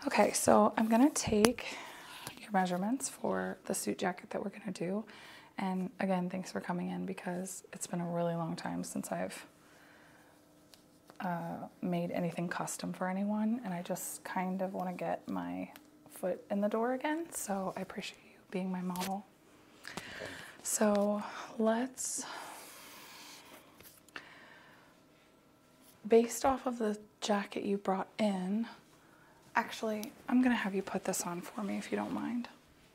Okay, so I'm gonna take your measurements for the suit jacket that we're gonna do. And again, thanks for coming in because it's been a really long time since I've made anything custom for anyone, and I just kind of want to get my foot in the door again, so I appreciate you being my model. So let's, based off of the jacket you brought in, actually, I'm gonna have you put this on for me if you don't mind.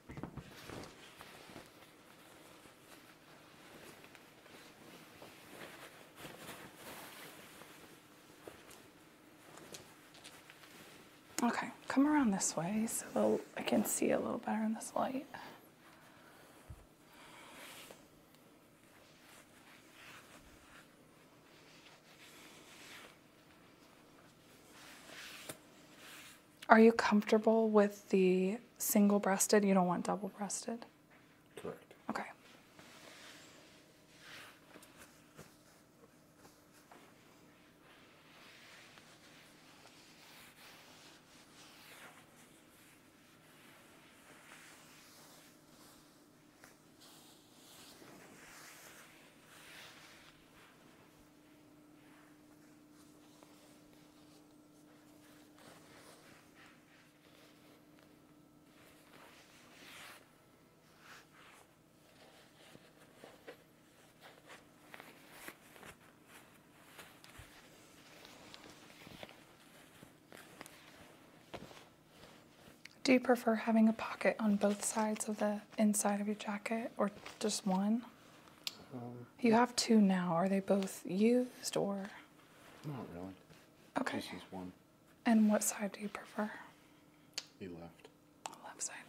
Okay, come around this way so I can see a little better in this light. Are you comfortable with the single-breasted? You don't want double-breasted? Correct. Okay. Do you prefer having a pocket on both sides of the inside of your jacket or just one? You have two now. Are they both used or? Not really. Okay. Just use one. And what side do you prefer? The left. Left side.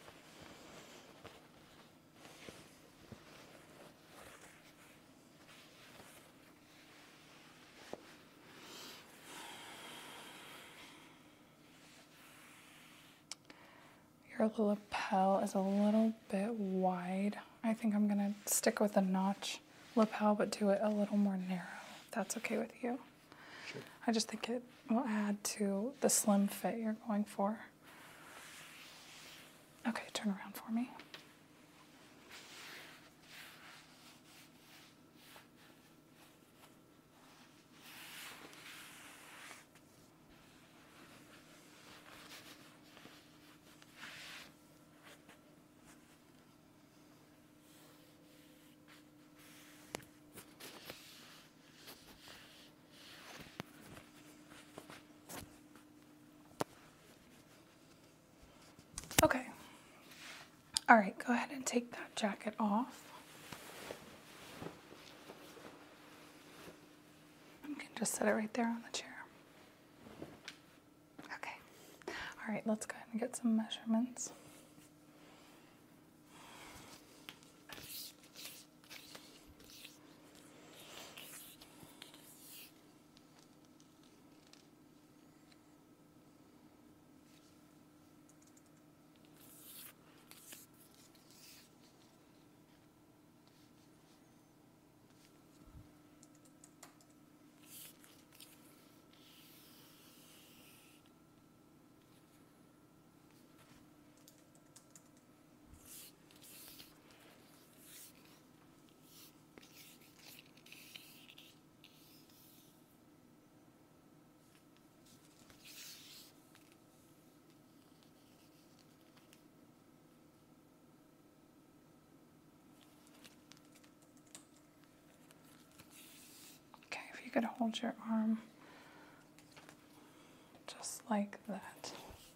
Your lapel is a little bit wide. I think I'm gonna stick with a notch lapel, but do it a little more narrow, if that's okay with you. Sure. I just think it will add to the slim fit you're going for. Okay, turn around for me. Okay. All right, go ahead and take that jacket off. You can just set it right there on the chair. Okay. All right, let's go ahead and get some measurements. If you could hold your arm just like that.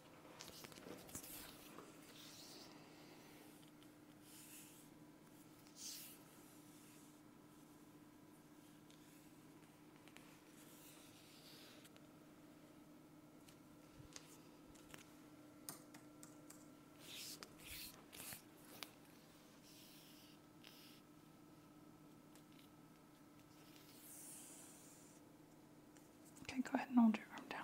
Okay, go ahead and hold your arm down.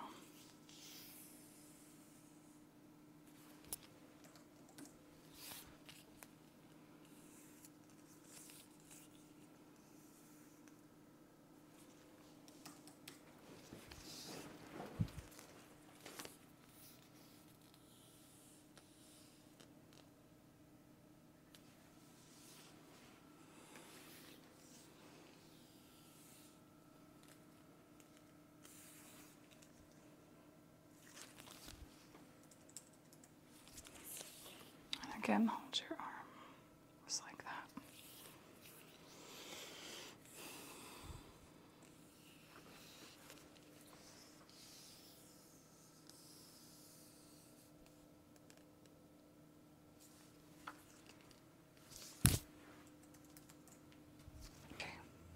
Again, hold your arm just like that. Okay.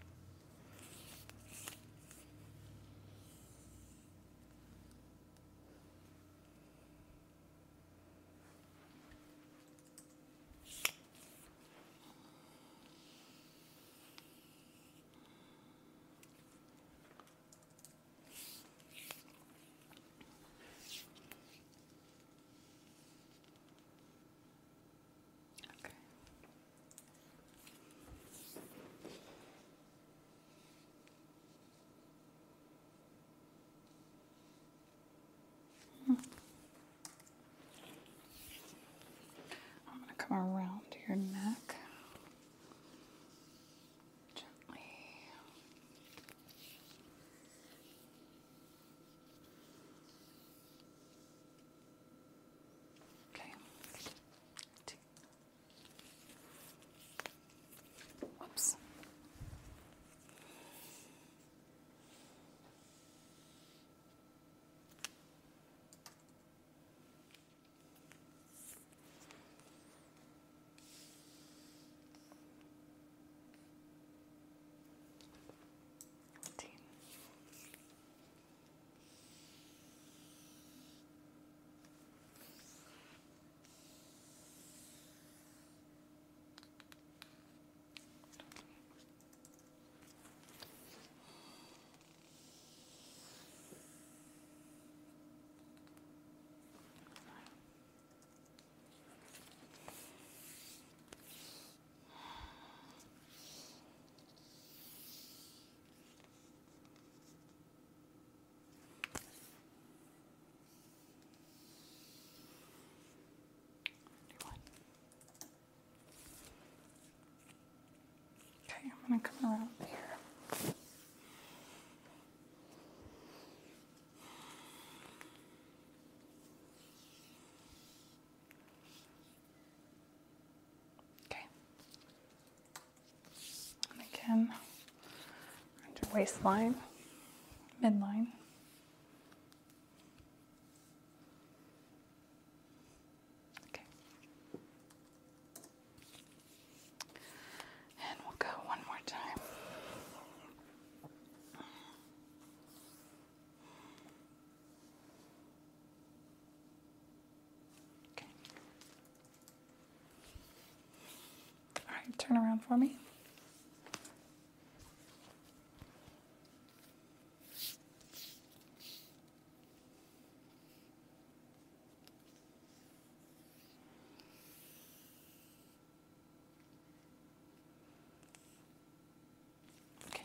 I'm going to come around your neck gently. Okay. Whoops. Okay, I'm going to come around here. Okay. And again, around your waistline, midline. Okay. And we'll go one more time. Okay. All right, turn around for me. Okay.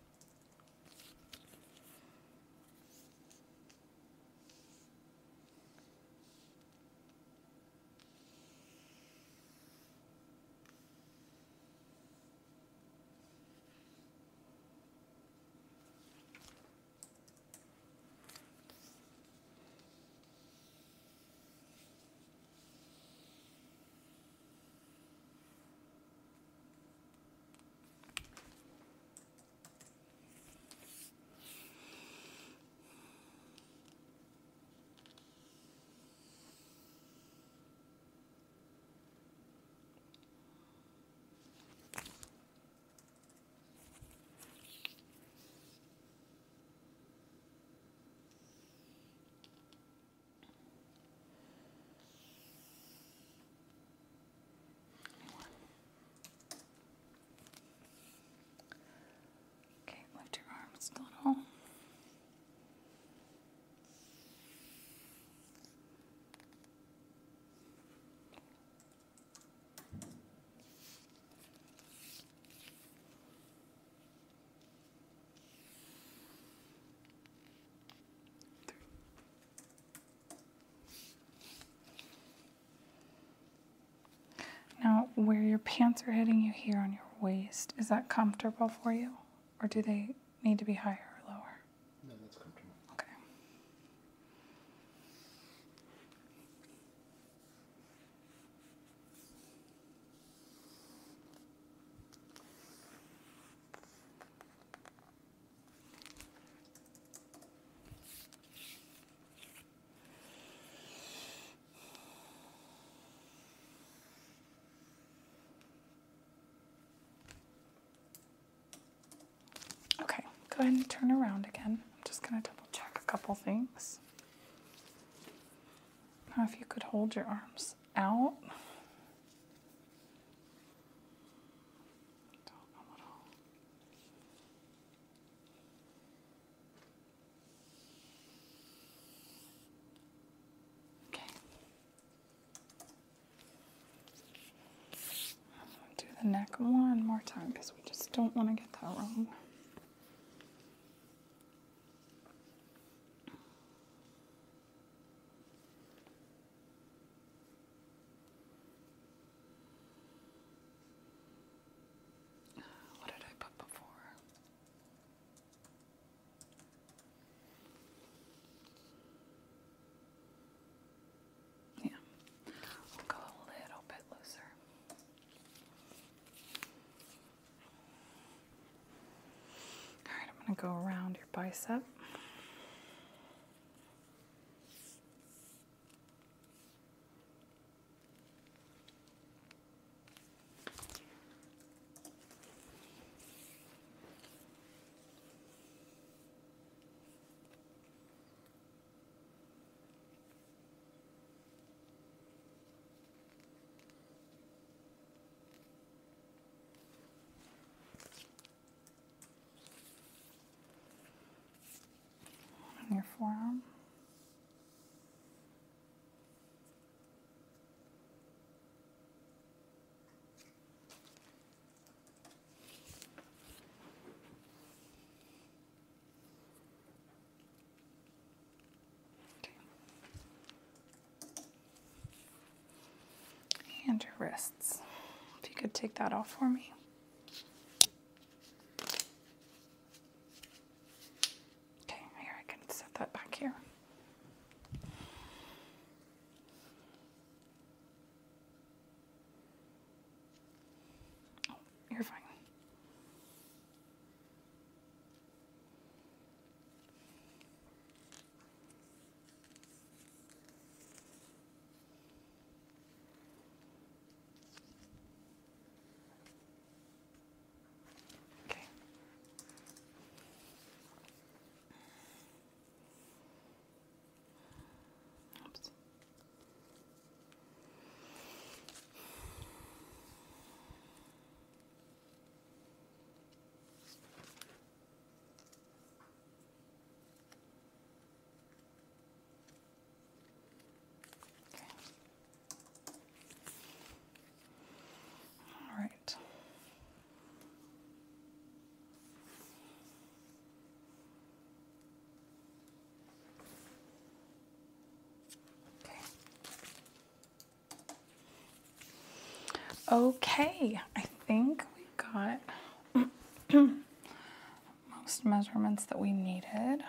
Okay, lift your arms a little. Now, where your pants are hitting you here on your waist, is that comfortable for you? Or do they need to be higher or lower? No, that's comfortable. Okay. go ahead and turn around again. I'm just going to double check a couple things. Now if you could hold your arms out. Do the neck one more time because we just don't want to get that wrong. What did I put before? Yeah, we'll go a little bit looser. All right, I'm going to go around your bicep. On your forearm. And your wrists. If you could take that off for me. Okay, here I can set that back here. Oh, you're fine. Okay. Oops. All right. Okay, I think we got most measurements that we needed.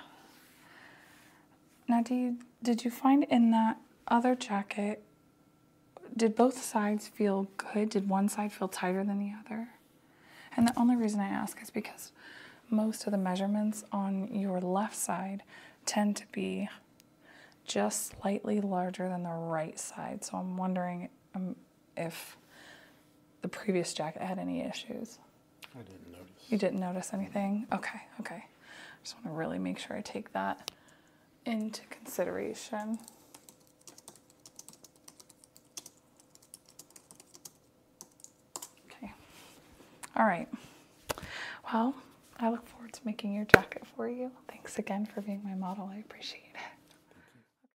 Now, did you find in that other jacket, did both sides feel good? Did one side feel tighter than the other? And the only reason I ask is because most of the measurements on your left side tend to be just slightly larger than the right side. So I'm wondering if the previous jacket had any issues. I didn't notice. You didn't notice anything? Okay, okay. I just want to really make sure I take that into consideration. Okay. All right. Well, I look forward to making your jacket for you. Thanks again for being my model. I appreciate it.